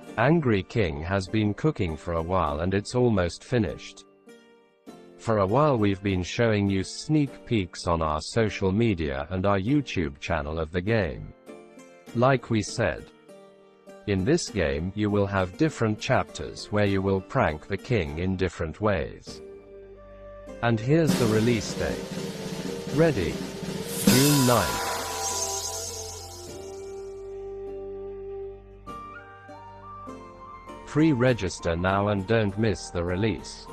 Angry King has been cooking for a while and it's almost finished. For a while we've been showing you sneak peeks on our social media and our YouTube channel of the game. Like we said, in this game, you will have different chapters where you will prank the king in different ways. And here's the release date. Ready? June 9th. Pre-register now and don't miss the release.